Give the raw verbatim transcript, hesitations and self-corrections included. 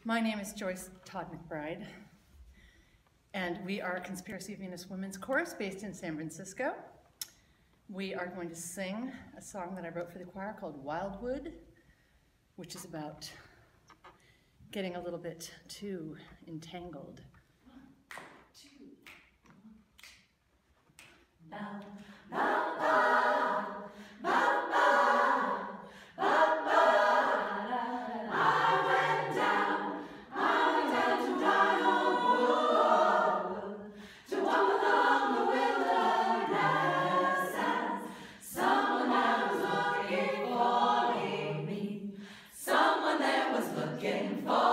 My name is Joyce Todd McBride, and we are Conspiracy Venus Women's Chorus based in San Francisco. We are going to sing a song that I wrote for the choir called Wildwood, which is about getting a little bit too entangled. Ba, ba, ba, ba, ba, ba, ba. I went down, I went down to dry old Wildwood, to walk along the wilderness, and someone there was looking for me, someone there was looking for